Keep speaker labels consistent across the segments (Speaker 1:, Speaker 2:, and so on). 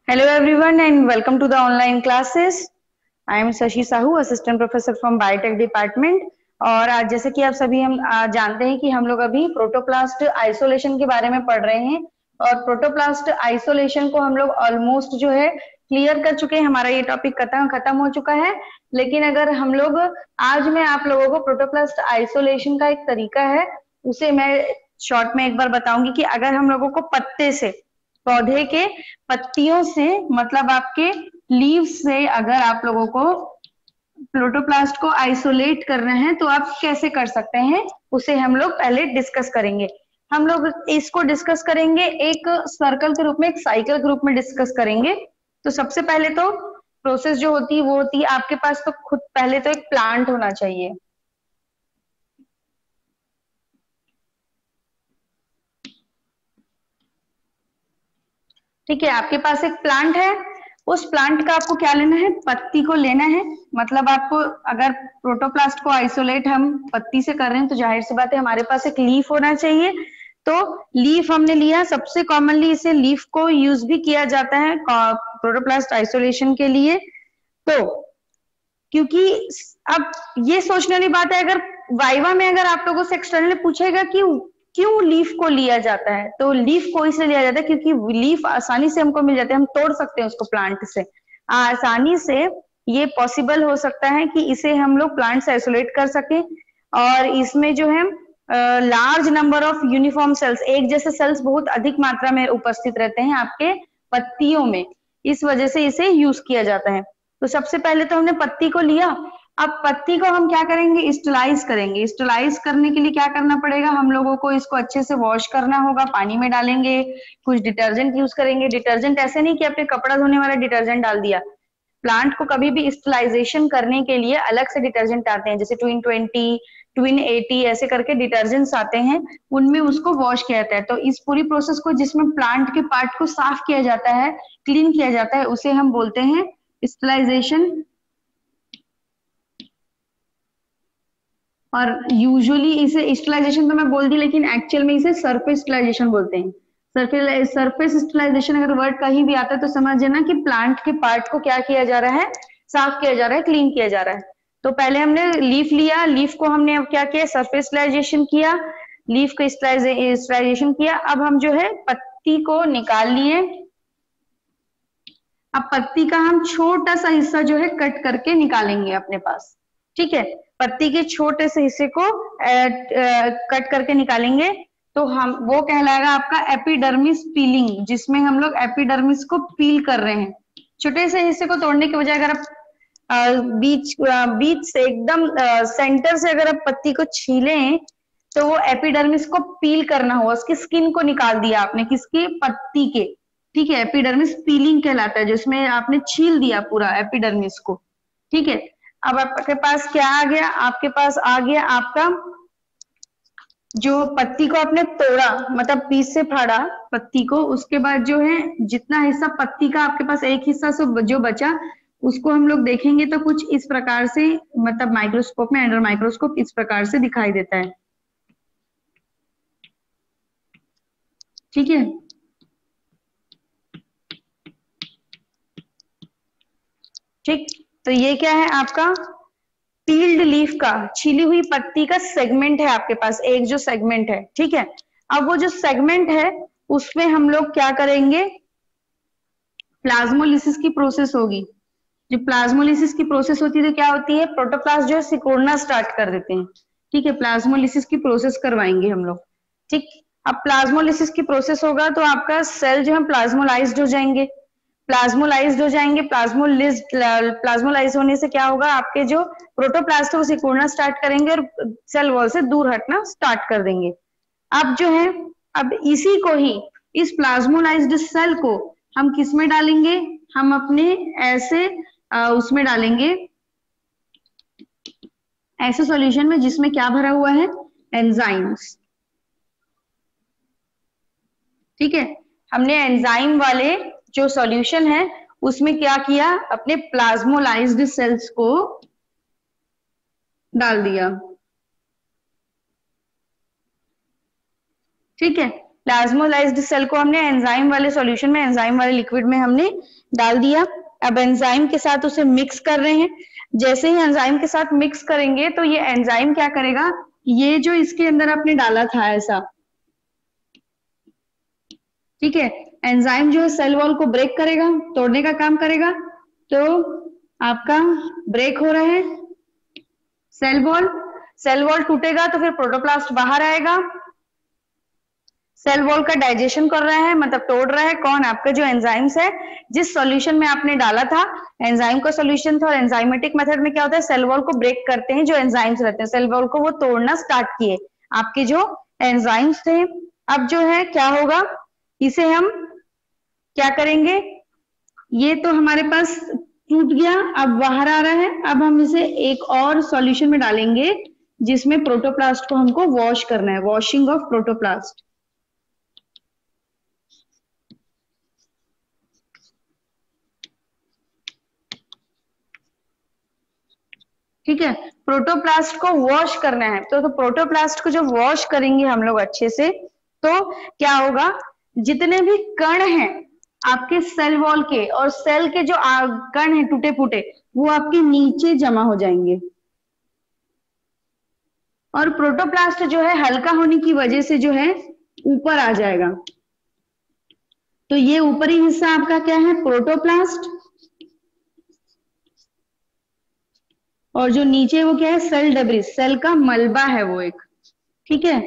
Speaker 1: Hello everyone and welcome to the online classes. I am Shashi Sahu, assistant professor from Biotech department. और आज जैसे कि आप सभी हम जानते हैं कि हम लोग अभी प्रोटोप्लास्ट आइसोलेशन के बारे में पढ़ रहे हैं और प्रोटोप्लास्ट आइसोलेशन को हम लोग ऑलमोस्ट जो है क्लियर कर चुके हैं। हमारा ये टॉपिक खत्म हो चुका है। लेकिन अगर हम लोग आज मैं आप लोगों को प्रोटोप्लास्ट आइसोलेशन का एक तरीका है उसे मैं शॉर्ट में एक बार बताऊंगी कि अगर हम लोगों को पत्ते से पौधे के पत्तियों से मतलब आपके लीव्स से अगर आप लोगों को प्रोटोप्लास्ट को आइसोलेट करना है तो आप कैसे कर सकते हैं उसे हम लोग पहले डिस्कस करेंगे। हम लोग इसको डिस्कस करेंगे एक सर्कल के रूप में, एक साइकिल के रूप में डिस्कस करेंगे। तो सबसे पहले तो प्रोसेस जो होती है वो होती है आपके पास तो खुद पहले तो एक प्लांट होना चाहिए। ठीक है, आपके पास एक प्लांट है, उस प्लांट का आपको क्या लेना है, पत्ती को लेना है। मतलब आपको अगर प्रोटोप्लास्ट को आइसोलेट हम पत्ती से कर रहे हैं तो जाहिर सी बात है हमारे पास एक लीफ होना चाहिए। तो लीफ हमने लिया, सबसे कॉमनली इसे लीफ को यूज भी किया जाता है प्रोटोप्लास्ट आइसोलेशन के लिए। तो क्योंकि अब ये सोचने वाली बात है, अगर वाइवा में अगर आप लोगों से एक्सटर्नल पूछेगा कि क्यों लीफ को लिया जाता है, तो लीफ को इसलिए लिया जाता है क्योंकि लीफ आसानी से हमको मिल जाते हैं, हम तोड़ सकते हैं उसको प्लांट से आसानी से। ये पॉसिबल हो सकता है कि इसे हम लोग प्लांट से आइसोलेट कर सकें और इसमें जो है large number of uniform cells, एक जैसे सेल्स बहुत अधिक मात्रा में उपस्थित रहते हैं आपके पत्तियों में, इस वजह से इसे यूज किया जाता है। तो सबसे पहले तो हमने पत्ती को लिया, अब पत्ती को हम क्या करेंगे, स्टलाइज करेंगे। स्टलाइज करने के लिए क्या करना पड़ेगा, हम लोगों को इसको अच्छे से वॉश करना होगा, पानी में डालेंगे, कुछ डिटर्जेंट यूज करेंगे। डिटर्जेंट ऐसे नहीं कि आपने कपड़ा धोने वाला डिटर्जेंट डाल दिया, प्लांट को कभी भी स्टलाइजेशन करने के लिए अलग से डिटर्जेंट आते हैं, जैसे ट्विन 20, ट्विन 80 ऐसे करके डिटर्जेंट्स आते हैं, उनमें उसको वॉश किया जाता है। तो इस पूरी प्रोसेस को जिसमें प्लांट के पार्ट को साफ किया जाता है, क्लीन किया जाता है, उसे हम बोलते हैं स्टलाइजेशन। और यूजुअली इसे स्टलाइजेशन तो मैं बोल दी, लेकिन एक्चुअल में इसे सरफेस स्टलाइजेशन बोलते हैं। सरफेस स्टलाइजेशन अगर वर्ड कहीं भी आता है तो समझ लेना कि प्लांट के पार्ट को क्या किया जा रहा है, साफ किया जा रहा है, क्लीन किया जा रहा है। तो पहले हमने लीफ लिया, लीफ को हमने अब क्या किया, सरफेस स्टलाइजेशन किया, लीफ को स्टलाइजेशन किया। अब हम जो है पत्ती को निकाल लिए। अब पत्ती का हम छोटा सा हिस्सा जो है कट करके निकालेंगे अपने पास। ठीक है, पत्ती के छोटे से हिस्से को कट करके निकालेंगे तो हम वो कहलाएगा आपका एपिडर्मिस पीलिंग, जिसमें हम लोग एपिडर्मिस को पील कर रहे हैं। छोटे से हिस्से को तोड़ने के बजाय अगर आप बीच से एकदम सेंटर से अगर आप पत्ती को छीलें तो वो एपिडर्मिस को पील करना होगा, उसकी स्किन को निकाल दिया आपने, किसकी, पत्ती के। ठीक है, एपिडर्मिस पीलिंग कहलाता है, जिसमें आपने छील दिया पूरा एपिडर्मिस को। ठीक है, अब आपके पास क्या आ गया, आपके पास आ गया आपका जो पत्ती को आपने तोड़ा, मतलब पीस से फाड़ा पत्ती को, उसके बाद जो है जितना हिस्सा पत्ती का आपके पास एक हिस्सा से जो बचा उसको हम लोग देखेंगे तो कुछ इस प्रकार से, मतलब माइक्रोस्कोप में, अंडर माइक्रोस्कोप इस प्रकार से दिखाई देता है। ठीक है, ठीक, तो ये क्या है आपका पील्ड लीफ का, छिली हुई पत्ती का सेगमेंट है आपके पास, एक जो सेगमेंट है। ठीक है, अब वो जो सेगमेंट है उसमें हम लोग क्या करेंगे, प्लाज्मोलिसिस की प्रोसेस होगी। जो प्लाज्मोलिसिस की प्रोसेस होती है तो क्या होती है, प्रोटोप्लास्ट जो है सिकुड़ना स्टार्ट कर देते हैं। ठीक है, प्लाज्मोलिसिस की प्रोसेस करवाएंगे हम लोग। ठीक, अब प्लाज्मोलिसिस की प्रोसेस होगा तो आपका सेल जो है प्लाज्मोलाइज्ड हो जाएंगे। प्लाज्मोलाइज्ड हो जाएंगे, प्लाज्मोलाइज होने से क्या होगा, आपके जो प्रोटोप्लास्ट है वो सिकुड़ना स्टार्ट करेंगे और सेल वॉल से दूर हटना स्टार्ट कर देंगे। अब जो है, अब इसी को ही, इस प्लाज्मोलाइज्ड सेल को हम किस में डालेंगे, हम अपने ऐसे उसमें डालेंगे, ऐसे सॉल्यूशन में जिसमें क्या भरा हुआ है, एंजाइम्स। ठीक है, हमने एंजाइम वाले जो सॉल्यूशन है उसमें क्या किया, अपने प्लाज्मोलाइज्ड सेल्स को डाल दिया। ठीक है, प्लाज्मोलाइज्ड सेल को हमने एंजाइम वाले सॉल्यूशन में, एंजाइम वाले लिक्विड में हमने डाल दिया। अब एंजाइम के साथ उसे मिक्स कर रहे हैं। जैसे ही एंजाइम के साथ मिक्स करेंगे तो ये एंजाइम क्या करेगा, ये जो इसके अंदर आपने डाला था ऐसा, ठीक है, एंजाइम जो है सेल वॉल को ब्रेक करेगा, तोड़ने का काम करेगा। तो आपका ब्रेक हो रहा है सेल वॉल, सेल वॉल टूटेगा तो फिर प्रोटोप्लास्ट बाहर आएगा। सेल वॉल का डाइजेशन कर रहा है, मतलब तोड़ रहा है कौन, आपका जो एंजाइम्स है, जिस सॉल्यूशन में आपने डाला था, एंजाइम का सॉल्यूशन था। और एंजाइमेटिक मेथड में क्या होता है, सेल वॉल को ब्रेक करते हैं जो एंजाइम्स रहते हैं, सेल वॉल को वो तोड़ना स्टार्ट किए आपके जो एंजाइम्स थे। अब जो है क्या होगा, इसे हम क्या करेंगे, ये तो हमारे पास टूट गया, अब बाहर आ रहा है। अब हम इसे एक और सॉल्यूशन में डालेंगे जिसमें प्रोटोप्लास्ट को हमको वॉश करना है, वॉशिंग ऑफ प्रोटोप्लास्ट। ठीक है, प्रोटोप्लास्ट को वॉश करना है। तो प्रोटोप्लास्ट को जब वॉश करेंगे हम लोग अच्छे से, तो क्या होगा, जितने भी कण हैं आपके सेल वॉल के और सेल के जो कण हैं टूटे फूटे, वो आपके नीचे जमा हो जाएंगे। और प्रोटोप्लास्ट जो है हल्का होने की वजह से जो है ऊपर आ जाएगा। तो ये ऊपरी हिस्सा आपका क्या है, प्रोटोप्लास्ट, और जो नीचे वो क्या है, सेल डेब्रिस, सेल का मलबा है वो एक, ठीक है,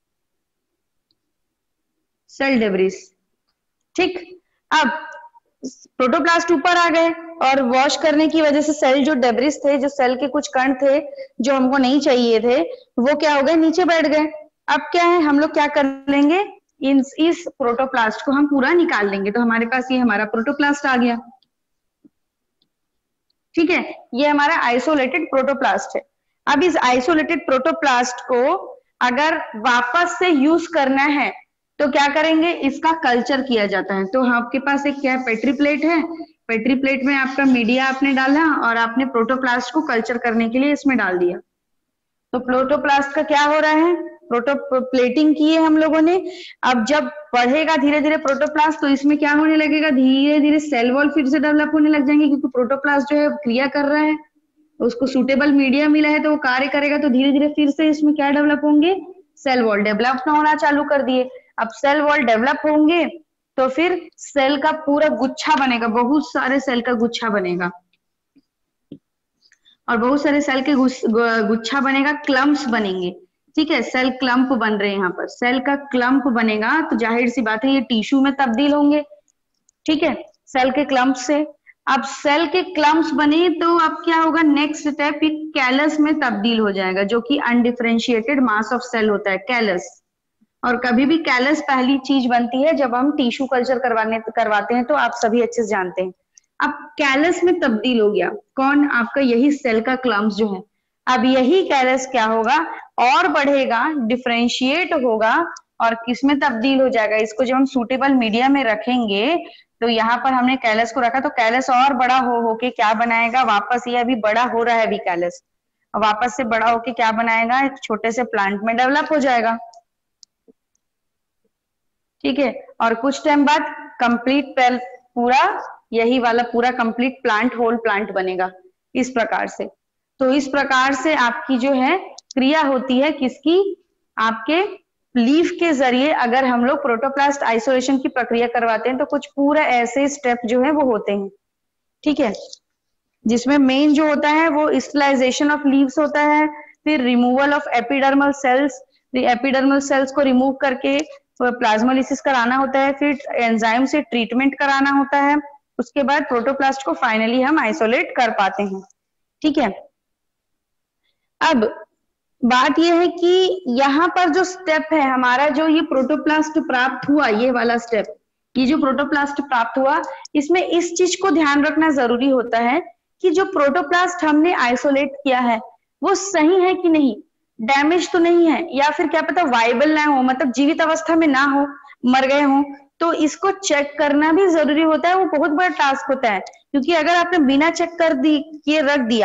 Speaker 1: सेल डेब्रिस। ठीक, अब प्रोटोप्लास्ट ऊपर आ गए और वॉश करने की वजह से सेल जो डेब्रिस थे, जो सेल के कुछ कण थे जो हमको नहीं चाहिए थे, वो क्या हो गए, नीचे बैठ गए। अब क्या है, हम लोग क्या कर लेंगे, इस प्रोटोप्लास्ट को हम पूरा निकाल लेंगे। तो हमारे पास ये हमारा प्रोटोप्लास्ट आ गया। ठीक है, ये हमारा आइसोलेटेड प्रोटोप्लास्ट है। अब इस आइसोलेटेड प्रोटोप्लास्ट को अगर वापस से यूज करना है तो क्या करेंगे, इसका कल्चर किया जाता है। तो आपके पास एक क्या है, पेट्री प्लेट है, पेट्री प्लेट में आपका मीडिया आपने डाला और आपने प्रोटोप्लास्ट को कल्चर करने के लिए इसमें डाल दिया। तो प्रोटोप्लास्ट का क्या हो रहा है, प्लेटिंग की है हम लोगों ने। अब जब बढ़ेगा धीरे धीरे प्रोटोप्लास्ट, तो इसमें क्या होने लगेगा, धीरे धीरे सेल वॉल फिर से डेवलप होने लग जाएंगे, क्योंकि प्रोटोप्लास्ट जो है क्रिया कर रहा है, उसको सुटेबल मीडिया मिला है तो वो कार्य करेगा। तो धीरे धीरे फिर से इसमें क्या डेवलप होंगे, सेल वॉल डेवलप होना चालू कर दिए। अब सेल वॉल डेवलप होंगे तो फिर सेल का पूरा गुच्छा बनेगा, बहुत सारे सेल का गुच्छा बनेगा, और बहुत सारे सेल के गुच्छा बनेगा, क्लम्प्स बनेंगे। ठीक है, सेल क्लम्प बन रहे हैं यहाँ पर, सेल का क्लम्प बनेगा तो जाहिर सी बात है ये टिश्यू में तब्दील होंगे। ठीक है, सेल के क्लम्प से। अब सेल के क्लम्प्स बने तो अब क्या होगा, नेक्स्ट स्टेप कैलस में तब्दील हो जाएगा, जो कि अनडिफरेंशिएटेड मास ऑफ सेल होता है, कैलस। और कभी भी कैलस पहली चीज बनती है जब हम टिश्यू कल्चर करवाते हैं, तो आप सभी अच्छे से जानते हैं। अब कैलस में तब्दील हो गया कौन, आपका यही सेल का क्लम्प्स जो है। अब यही कैलस क्या होगा, और बढ़ेगा, डिफरेंशिएट होगा, और किसमें तब्दील हो जाएगा, इसको जब हम सूटेबल मीडिया में रखेंगे, तो यहाँ पर हमने कैलस को रखा तो कैलस और बड़ा होके क्या बनाएगा, वापस ये अभी बड़ा हो रहा है अभी कैलस, वापस से बड़ा होके क्या बनाएगा, एक छोटे से प्लांट में डेवलप हो जाएगा। ठीक है, और कुछ टाइम बाद कंप्लीट पूरा यही वाला पूरा कंप्लीट प्लांट, होल प्लांट बनेगा इस प्रकार से। तो इस प्रकार से आपकी जो है क्रिया होती है किसकी, आपके लीफ के जरिए। अगर हम लोग प्रोटोप्लास्ट आइसोलेशन की प्रक्रिया करवाते हैं तो कुछ पूरा ऐसे स्टेप जो है वो होते हैं। ठीक है, जिसमें मेन जो होता है वो स्टरलाइजेशन ऑफ लीव्स होता है, फिर removal of epidermal cells, epidermal cells को रिमूव करके प्लाज्मोलिसिस कराना होता है, फिर एंजाइम से ट्रीटमेंट कराना होता है, उसके बाद प्रोटोप्लास्ट को फाइनली हम आइसोलेट कर पाते हैं। ठीक है, अब बात यह है कि यहाँ पर जो स्टेप है हमारा, जो ये प्रोटोप्लास्ट प्राप्त हुआ, ये वाला स्टेप, ये जो प्रोटोप्लास्ट प्राप्त हुआ, इसमें इस चीज को ध्यान रखना जरूरी होता है कि जो प्रोटोप्लास्ट हमने आइसोलेट किया है वो सही है कि नहीं, डैमेज तो नहीं है, या फिर क्या पता वाइबल ना हो, मतलब जीवित अवस्था में ना हो, मर गए हो, तो इसको चेक करना भी जरूरी होता है। वो बहुत बड़ा टास्क होता है, क्योंकि अगर आपने बिना चेक किए रख दिया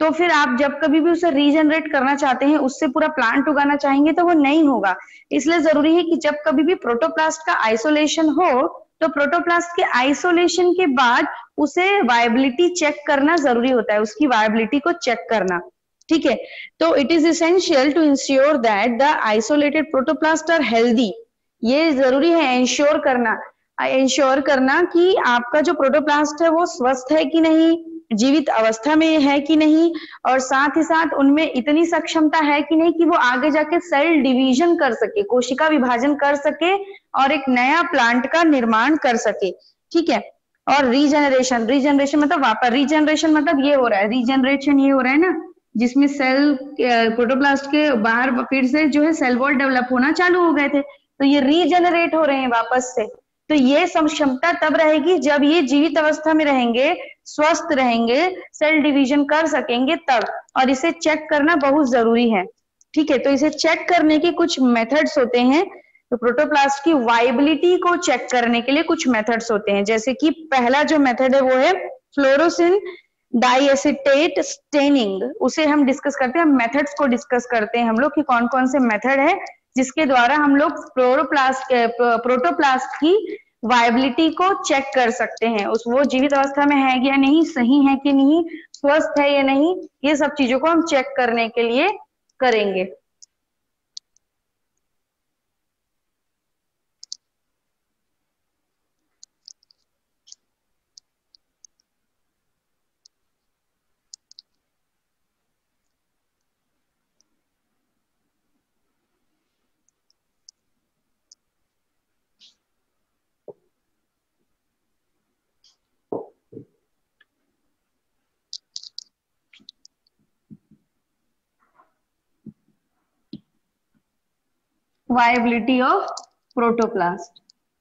Speaker 1: तो फिर आप जब कभी भी उसे रीजनरेट करना चाहते हैं, उससे पूरा प्लांट उगाना चाहेंगे तो वो नहीं होगा। इसलिए जरूरी है कि जब कभी भी प्रोटोप्लास्ट का आइसोलेशन हो तो प्रोटोप्लास्ट के आइसोलेशन के बाद उसे वायबिलिटी चेक करना जरूरी होता है, उसकी वायबिलिटी को चेक करना। ठीक है, तो it is essential to ensure that the isolated protoplast are healthy. ये जरूरी है इंश्योर करना कि आपका जो प्रोटोप्लास्ट है वो स्वस्थ है कि नहीं, जीवित अवस्था में है कि नहीं, और साथ ही साथ उनमें इतनी सक्षमता है कि नहीं कि वो आगे जाके सेल डिवीजन कर सके, कोशिका विभाजन कर सके और एक नया प्लांट का निर्माण कर सके। ठीक है, और रीजनरेशन मतलब वापस, रीजनरेशन मतलब ये हो रहा है, रीजनरेशन ये हो रहा है ना, जिसमें सेल प्रोटोप्लास्ट के बाहर फिर से जो है सेल वॉल डेवलप होना चालू हो गए थे, तो ये रीजनरेट हो रहे हैं वापस से। तो ये क्षमता तब रहेगी जब ये जीवित अवस्था में रहेंगे, स्वस्थ रहेंगे, सेल डिवीजन कर सकेंगे तब, और इसे चेक करना बहुत जरूरी है। ठीक है, तो इसे चेक करने के कुछ मेथड्स होते हैं। तो प्रोटोप्लास्ट की वाइबिलिटी को चेक करने के लिए कुछ मेथड्स होते हैं, जैसे कि पहला जो मेथड है वो है फ्लोरोसिन डाइएसिटेट स्टेनिंग। उसे हम डिस्कस करते हैं, मेथड्स को डिस्कस करते हैं हम लोग कि कौन कौन से मेथड है जिसके द्वारा हम लोग प्रोटोप्लास्ट की वायबिलिटी को चेक कर सकते हैं, उस वो जीवित अवस्था में है या नहीं, सही है कि नहीं, स्वस्थ है या नहीं, ये सब चीजों को हम चेक करने के लिए करेंगे। Viability of protoplast.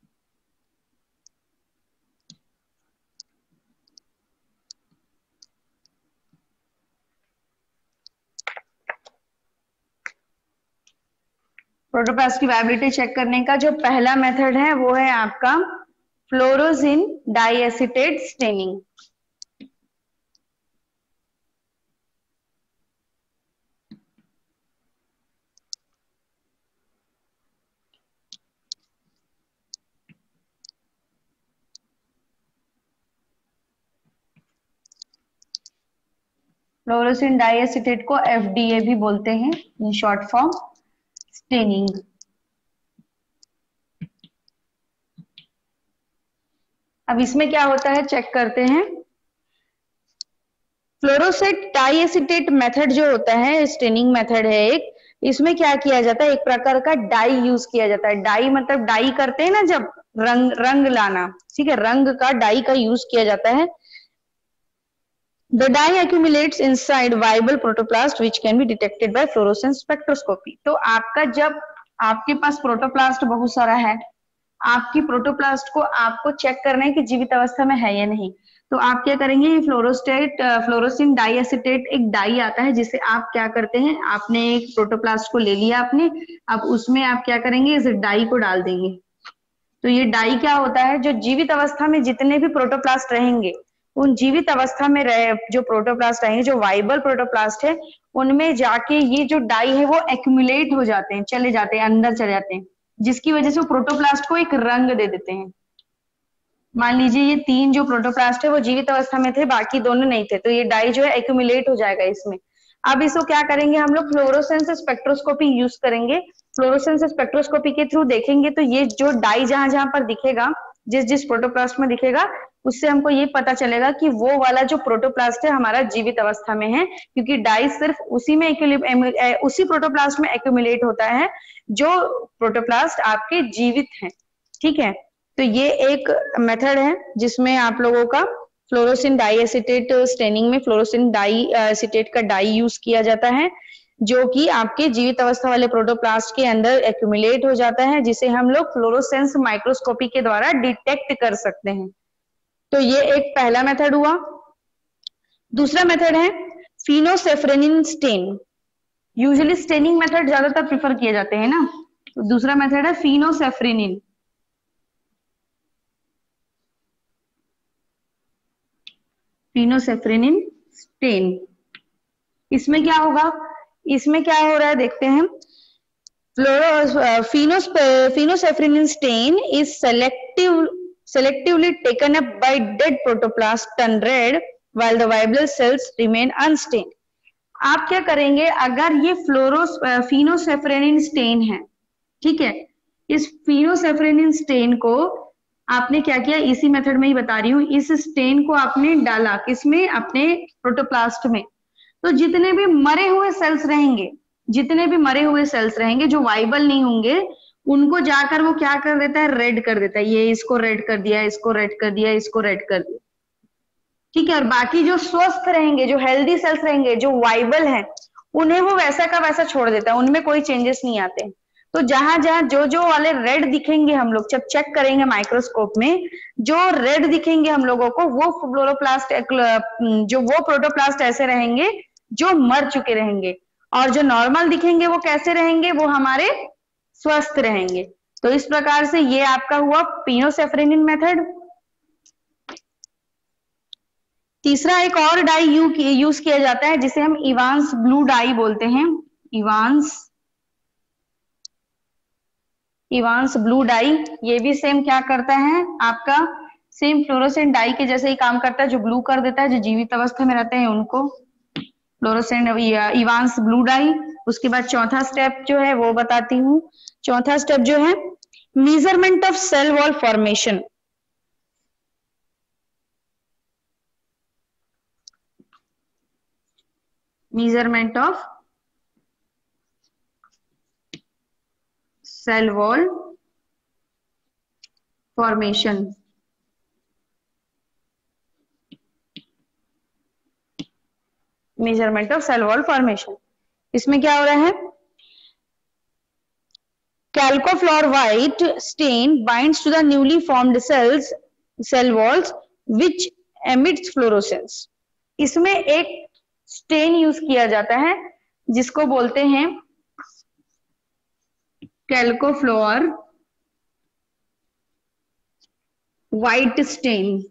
Speaker 1: प्रोटोप्लास्ट की वायबिलिटी चेक करने का जो पहला मेथड है वो है आपका fluorescein diacetate staining. Fluorescein diacetate को एफडीए भी बोलते हैं इन शॉर्ट फॉर्म, स्टेनिंग। अब इसमें क्या होता है चेक करते हैं। फ्लोरोसेट डाइएसिटेट मेथड जो होता है, स्टेनिंग मेथड है एक, इसमें क्या किया जाता है, एक प्रकार का डाई यूज किया जाता है। डाई मतलब डाई करते हैं ना जब, रंग लाना, ठीक है, रंग का डाई का यूज किया जाता है। The dye accumulates inside viable protoplast which can be detected by fluorescence spectroscopy। तो आपका जब आपके पास प्रोटोप्लास्ट बहुत सारा है, आपकी प्रोटोप्लास्ट को आपको चेक करना है कि जीवित अवस्था में है या नहीं, तो आप क्या करेंगे, ये फ्लोरोसिन डाइएसिटेट एक डाई आता है जिसे आप क्या करते हैं, आपने एक प्रोटोप्लास्ट को ले लिया आपने, अब उसमें आप क्या करेंगे, इस डाई को डाल देंगे। तो ये डाई क्या होता है, जो जीवित अवस्था में जितने भी प्रोटोप्लास्ट रहेंगे, उन जीवित अवस्था में रहे जो प्रोटोप्लास्ट रहेंगे, जो वाइबल प्रोटोप्लास्ट है, उनमें जाके ये जो डाई है वो एक्यूमुलेट हो जाते हैं, चले जाते हैं, अंदर चले जाते हैं, जिसकी वजह से वो प्रोटोप्लास्ट को एक रंग दे देते हैं। मान लीजिए ये 3 जो प्रोटोप्लास्ट है वो जीवित अवस्था में थे, बाकी दोनों नहीं थे, तो ये डाई जो है एक्यूमुलेट हो जाएगा इसमें। अब इसको क्या करेंगे हम लोग, फ्लोरोसेंस स्पेक्ट्रोस्कोपी यूज करेंगे। फ्लोरोसेंस स्पेक्ट्रोस्कोपी के थ्रू देखेंगे तो ये जो डाई जहां जहां पर दिखेगा, जिस जिस प्रोटोप्लास्ट में दिखेगा, उससे हमको ये पता चलेगा कि वो वाला जो प्रोटोप्लास्ट है हमारा जीवित अवस्था में है, क्योंकि डाई सिर्फ उसी में उसी प्रोटोप्लास्ट में एक्यूमुलेट होता है जो प्रोटोप्लास्ट आपके जीवित हैं। ठीक है, तो ये एक मेथड है जिसमें आप लोगों का फ्लोरोसिन डाइएसिटेट स्टेनिंग में फ्लोरोसिन डाइएसिटेट का डाई यूज किया जाता है, जो कि आपके जीवित अवस्था वाले प्रोटोप्लास्ट के अंदर एक्यूमुलेट हो जाता है, जिसे हम लोग फ्लोरोसेंस माइक्रोस्कोपी के द्वारा डिटेक्ट कर सकते हैं। तो ये एक पहला मेथड हुआ। दूसरा मेथड है phenosafranin stain. Usually staining method ज्यादातर प्रिफर किए जाते हैं ना, तो दूसरा मेथड है फिनोसेफ्रेनिन। फिनोसेफ्रेनिन स्टेन। इसमें क्या होगा, इसमें क्या हो रहा है देखते हैं। phenylephrine stain is selectively taken up by dead protoplast turn red while the viable cells remain unstained. आप क्या करेंगे, अगर ये phenylephrine स्टेन है, ठीक है, इस phenylephrine स्टेन को आपने क्या किया, इसी मेथड में ही बता रही हूँ, इस स्टेन को आपने डाला किसमें, अपने प्रोटोप्लास्ट में। तो जितने भी मरे हुए सेल्स रहेंगे, जितने भी मरे हुए सेल्स रहेंगे जो वाइबल नहीं होंगे, उनको जाकर वो क्या कर देता है, रेड कर देता है। ये इसको रेड कर दिया, इसको रेड कर दिया, इसको रेड कर दिया, ठीक है। और बाकी जो स्वस्थ रहेंगे, जो हेल्दी सेल्स रहेंगे, जो वाइबल हैं, उन्हें वो वैसा का वैसा छोड़ देता है, उनमें कोई चेंजेस नहीं आते। तो जहां जहां जो जो वाले रेड दिखेंगे, हम लोग जब चेक करेंगे माइक्रोस्कोप में, जो रेड दिखेंगे हम लोगों को, वो फ्लोरोप्लास्ट, जो वो प्रोटोप्लास्ट ऐसे रहेंगे जो मर चुके रहेंगे। और जो नॉर्मल दिखेंगे वो कैसे रहेंगे, वो हमारे स्वस्थ रहेंगे। तो इस प्रकार से ये आपका हुआ phenylephrine मेथड। तीसरा एक और डाई यूज किया जाता है जिसे हम इवांस ब्लू डाई बोलते हैं। इवांस ब्लू डाई, ये भी सेम क्या करता है, आपका सेम फ्लोरोसेंट डाई के जैसे ही काम करता है, जो ब्लू कर देता है, जो जीवित अवस्था में रहते हैं उनको फ्लोरोसेंट इवांस ब्लू डाई। उसके बाद चौथा स्टेप जो है वो बताती हूँ। चौथा स्टेप जो है measurement of cell wall formation. measurement of cell wall formation। measurement of cell wall formation, इसमें क्या हो रहा है, calcofluor white stain binds to the newly formed cell walls which emits fluorescence। इसमें एक स्टेन यूज किया जाता है जिसको बोलते हैं कैल्कोफ्लोर व्हाइट स्टेन।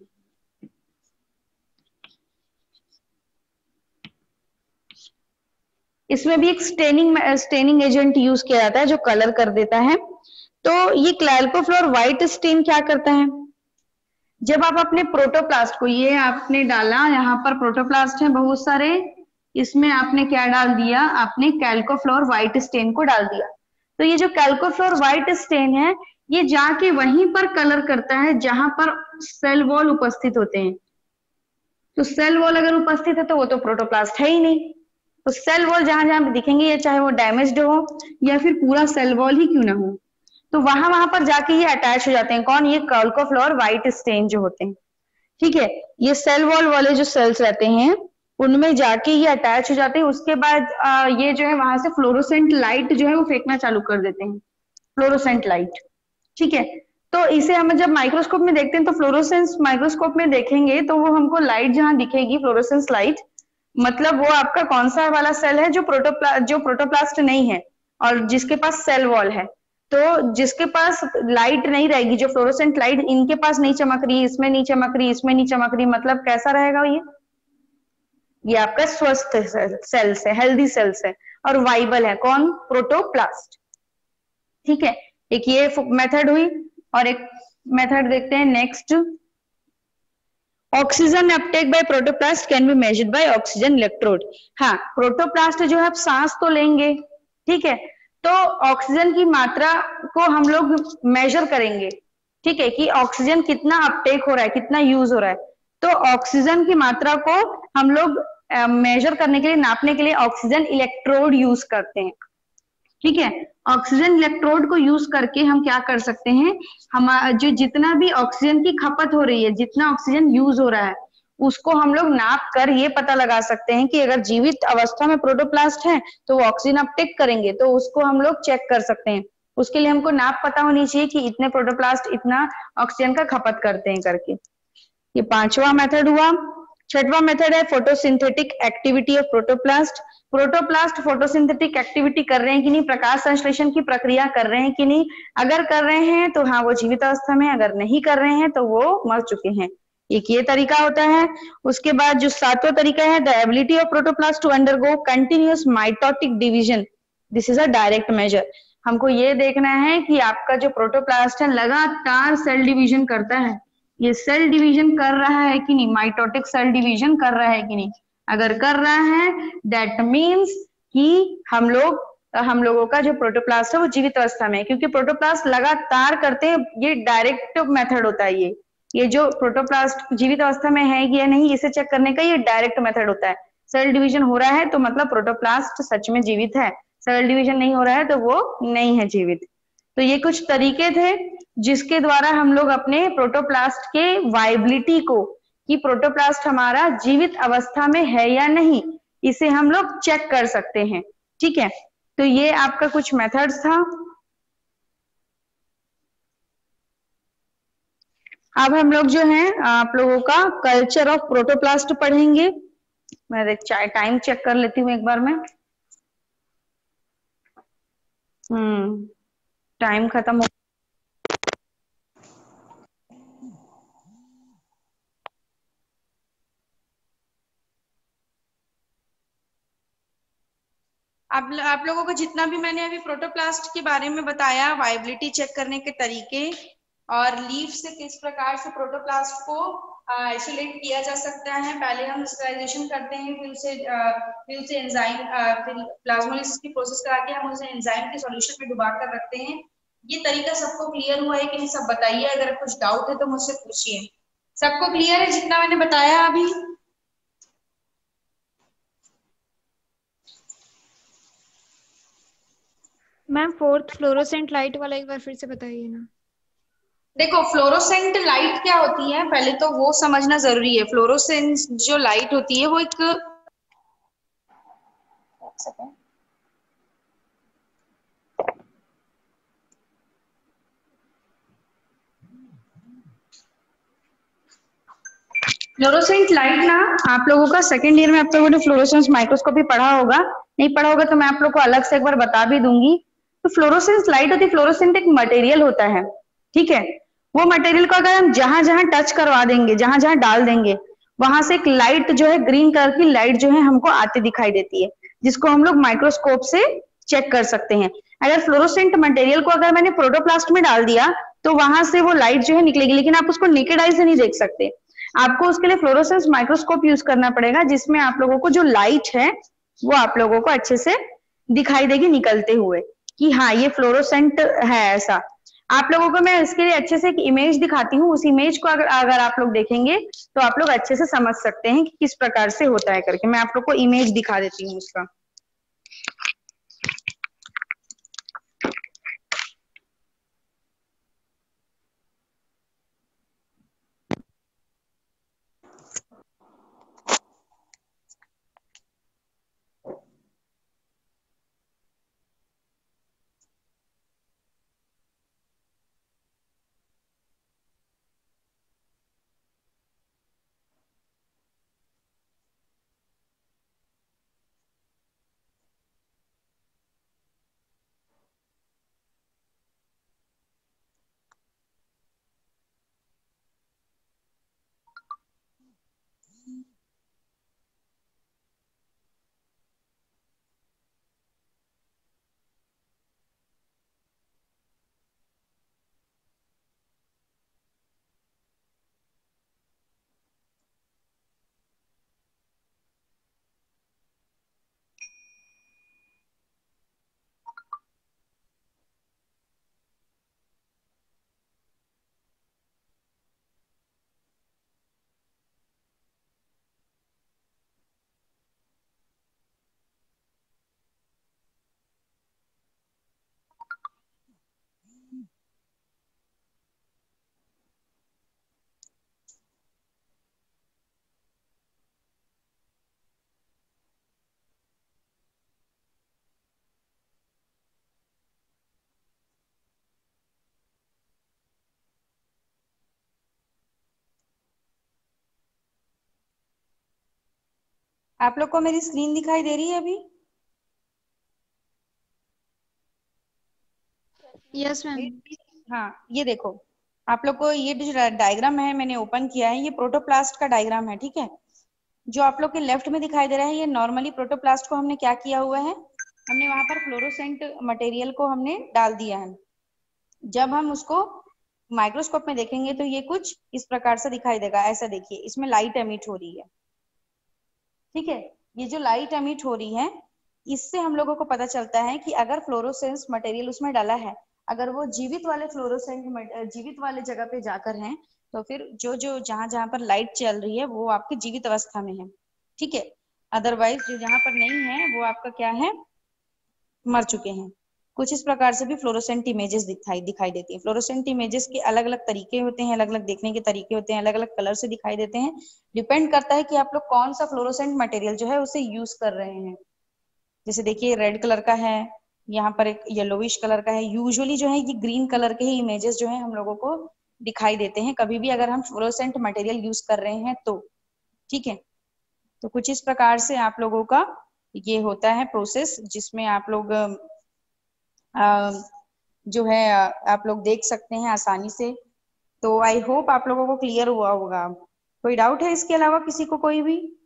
Speaker 1: इसमें भी एक स्टेनिंग एजेंट यूज किया जाता है जो कलर कर देता है। तो ये कैल्कोफ्लोर व्हाइट स्टेन क्या करता है, जब आप अपने प्रोटोप्लास्ट को, ये आपने डाला, यहाँ पर प्रोटोप्लास्ट है बहुत सारे, इसमें आपने क्या डाल दिया, आपने कैल्कोफ्लोर व्हाइट स्टेन को डाल दिया। तो ये जो कैल्कोफ्लोर व्हाइट स्टेन है, ये जाके वहीं पर कलर करता है जहां पर सेल वॉल उपस्थित होते हैं। तो सेल वॉल अगर उपस्थित है तो वो तो प्रोटोप्लास्ट है ही नहीं। तो सेल वॉल जहां जहां दिखेंगे, ये चाहे वो डैमेज्ड हो या फिर पूरा सेल वॉल ही क्यों ना हो, तो वहां पर जाके ये अटैच हो जाते हैं। कौन, ये कैल्कोफ्लोर व्हाइट स्टेन जो होते हैं, ठीक है। ये सेल वॉल वाले जो सेल्स रहते हैं उनमें जाके ये अटैच हो जाते हैं। उसके बाद ये जो है वहां से फ्लोरोसेंट लाइट जो है वो फेंकना चालू कर देते हैं, फ्लोरोसेंट लाइट, ठीक है। तो इसे हम जब माइक्रोस्कोप में देखते हैं, तो फ्लोरोसेंस माइक्रोस्कोप में देखेंगे तो वो हमको लाइट जहां दिखेगी, फ्लोरोसेंस लाइट, मतलब वो आपका कौन सा वाला सेल है, जो प्रोटोप्लास्ट नहीं है और जिसके पास सेल वॉल है। तो जिसके पास लाइट नहीं रहेगी, जो फ्लोरोसेंट लाइट इनके पास नहीं चमक रही, इसमें नहीं चमक रही, इसमें नहीं चमक रही, मतलब कैसा रहेगा ये आपका स्वस्थ सेल्स है, हेल्दी सेल्स है और वाइबल है। कौन, प्रोटोप्लास्ट, ठीक है। एक ये मेथड हुई और एक मेथड देखते हैं next. Oxygen uptake by protoplast can be measured by oxygen electrode. हाँ, प्रोटोप्लास्ट जो है आप सांस तो लेंगे, ठीक है, तो ऑक्सीजन की मात्रा को हम लोग मेजर करेंगे, ठीक है, कि ऑक्सीजन कितना अपटेक हो रहा है, कितना यूज हो रहा है। तो ऑक्सीजन की मात्रा को हम लोग मेजर करने के लिए, नापने के लिए ऑक्सीजन इलेक्ट्रोड यूज करते हैं, ठीक है। ऑक्सीजन इलेक्ट्रोड को यूज करके हम क्या कर सकते हैं, हम जो जितना भी ऑक्सीजन की खपत हो रही है, जितना ऑक्सीजन यूज हो रहा है, उसको हम लोग नाप कर ये पता लगा सकते हैं कि अगर जीवित अवस्था में प्रोटोप्लास्ट है तो वो ऑक्सीजन अपटेक करेंगे, तो उसको हम लोग चेक कर सकते हैं। उसके लिए हमको नाप पता होनी चाहिए कि इतने प्रोटोप्लास्ट इतना ऑक्सीजन का खपत करते हैं करके। ये पांचवा मेथड हुआ। छठवां मेथड है photosynthetic activity of protoplast. Protoplast photosynthetic activity कर रहे हैं कि नहीं, प्रकाश संश्लेषण की प्रक्रिया कर रहे हैं कि नहीं। अगर कर रहे हैं तो हाँ वो जीवित अवस्था में, अगर नहीं कर रहे हैं तो वो मर चुके हैं। एक ये तरीका होता है। उसके बाद जो सातवां तरीका है, the ability of protoplast to undergo continuous mitotic division, this is a direct measure. हमको ये देखना है कि आपका जो प्रोटोप्लास्ट है लगातार सेल डिवीजन करता है, ये सेल डिवीजन कर रहा है कि नहीं, माइटोटिक सेल डिवीजन कर रहा है कि नहीं। अगर कर रहा है दैट मीन्स कि हम लोगों का जो प्रोटोप्लास्ट है वो जीवित अवस्था में है, क्योंकि प्रोटोप्लास्ट लगातार करते हैं, ये डायरेक्ट मेथड होता है। ये जो प्रोटोप्लास्ट जीवित अवस्था में है या नहीं इसे चेक करने का ये डायरेक्ट मेथड होता है। सेल डिवीजन हो रहा है तो मतलब प्रोटोप्लास्ट सच में जीवित है, सेल डिवीजन नहीं हो रहा है तो वो नहीं है जीवित। तो ये कुछ तरीके थे जिसके द्वारा हम लोग अपने प्रोटोप्लास्ट के वाइबिलिटी को, कि प्रोटोप्लास्ट हमारा जीवित अवस्था में है या नहीं, इसे हम लोग चेक कर सकते हैं। ठीक है, तो ये आपका कुछ मेथड्स था। अब हम लोग जो है आप लोगों का कल्चर ऑफ प्रोटोप्लास्ट पढ़ेंगे। मैं टाइम चेक कर लेती हूँ एक बार में। टाइम खत्म हो, आप लोगों को जितना भी मैंने अभी प्रोटोप्लास्ट के बारे में बताया, वाइबिलिटी चेक करने के तरीके और लीफ से किस प्रकार से प्रोटोप्लास्ट को आइसोलेट किया जा सकता है, पहले हम स्टेरिलाइजेशन करते हैं, फिर उसे एंजाइम फिर प्लाज्मोलाइसिस की प्रोसेस करा के हम उसे एंजाइम के सॉल्यूशन में डुबा कर रखते हैं। ये तरीका सबको क्लियर हुआ है कि नहीं, सब बताइए। अगर कुछ डाउट है तो मुझसे पूछिए। सबको क्लियर है जितना मैंने बताया अभी?
Speaker 2: मैम फोर्थ फ्लोरोसेंट लाइट वाला एक बार फिर से बताइए ना।
Speaker 1: देखो, फ्लोरोसेंट लाइट क्या होती है पहले तो वो समझना जरूरी है। फ्लोरोसेंट जो लाइट होती है वो एक फ्लोरोसेंट लाइट ना, आप लोगों का सेकेंड ईयर में आप लोगों ने फ्लोरोसेंस माइक्रोस्कोपी पढ़ा होगा, नहीं पढ़ा होगा तो मैं आप लोग को अलग से एक बार बता भी दूंगी। तो फ्लोरोसेंस लाइट होती है, फ्लोरोसेंट एक मटेरियल होता है, ठीक है। वो मटेरियल को अगर हम जहां जहां टच करवा देंगे, जहां जहां डाल देंगे, वहां से एक लाइट जो है, ग्रीन कलर की लाइट जो है हमको आती दिखाई देती है, जिसको हम लोग माइक्रोस्कोप से चेक कर सकते हैं। अगर फ्लोरोसेंट मटेरियल को अगर मैंने प्रोटोप्लास्ट में डाल दिया तो वहां से वो लाइट जो है निकलेगी, लेकिन आप उसको नेकेड आई से नहीं देख सकते। आपको उसके लिए फ्लोरोसेंस माइक्रोस्कोप यूज करना पड़ेगा, जिसमें आप लोगों को जो लाइट है वो आप लोगों को अच्छे से दिखाई देगी निकलते हुए, कि हाँ ये फ्लोरोसेंट है ऐसा। आप लोगों को मैं इसके लिए अच्छे से एक इमेज दिखाती हूँ, उस इमेज को अगर आप लोग देखेंगे तो आप लोग अच्छे से समझ सकते हैं कि किस प्रकार से होता है करके। मैं आप लोग को इमेज दिखा देती हूँ उसका। आप लोग को मेरी स्क्रीन दिखाई दे रही है अभी?
Speaker 2: Yes ma'am.
Speaker 1: हाँ, ये देखो, आप लोग को ये जो डायग्राम है मैंने ओपन किया है, ये प्रोटोप्लास्ट का डायग्राम है, ठीक है। जो आप लोग के लेफ्ट में दिखाई दे रहा है, ये नॉर्मली प्रोटोप्लास्ट को हमने क्या किया हुआ है, हमने वहां पर फ्लोरोसेंट मटेरियल को हमने डाल दिया है। जब हम उसको माइक्रोस्कोप में देखेंगे तो ये कुछ इस प्रकार से दिखाई देगा। ऐसा देखिए, इसमें लाइट एमिट हो रही है, ठीक है। ये जो लाइट एमिट हो रही है, इससे हम लोगों को पता चलता है कि अगर फ्लोरोसेंस मटेरियल उसमें डाला है, अगर वो जीवित वाले जीवित वाले जगह पे जाकर हैं, तो फिर जो जो जहां जहां पर लाइट चल रही है वो आपके जीवित अवस्था में है, ठीक है। अदरवाइज जो जहां पर नहीं है वो आपका क्या है, मर चुके हैं। कुछ इस प्रकार से भी फ्लोरोसेंट इमेजेस दिखाई देती है। फ्लोरोसेंट इमेजेस के अलग अलग तरीके होते हैं, अलग अलग देखने के तरीके होते हैं, अलग अलग कलर से दिखाई देते हैं। डिपेंड करता है कि आप लोग कौन सा फ्लोरोसेंट मटेरियल जो है उसे यूज कर रहे हैं। जैसे देखिए रेड कलर का है, यहाँ पर एक येलोविश कलर का है। यूजुअली जो है ये ग्रीन कलर के ही इमेजेस जो है हम लोगों को दिखाई देते हैं कभी भी अगर हम फ्लोरोसेंट मटेरियल यूज कर रहे हैं तो, ठीक है। तो कुछ इस प्रकार से आप लोगों का ये होता है प्रोसेस, जिसमें आप लोग जो है आप लोग देख सकते हैं आसानी से। तो आई होप आप लोगों को क्लियर हुआ होगा। कोई डाउट है इसके अलावा किसी को, कोई भी?